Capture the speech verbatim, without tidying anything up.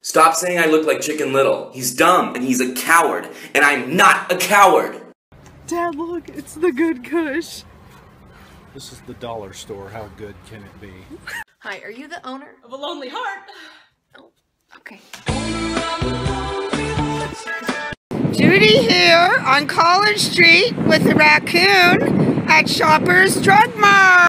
Stop saying I look like Chicken Little. He's dumb and he's a coward, and I'm not a coward. Dad, look, it's the good Kush. This is the dollar store. How good can it be? Hi, are you the owner of a lonely heart? Oh, okay. Judy here on College Street with the raccoon at Shoppers Drug Mart.